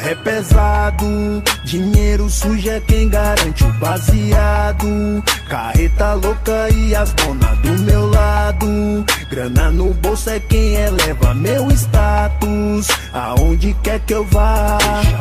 é pesado, dinheiro sujo é quem garante o baseado. Carreta louca e as donas do meu lado. Grana no bolso é quem eleva meu status. Aonde quer que eu vá,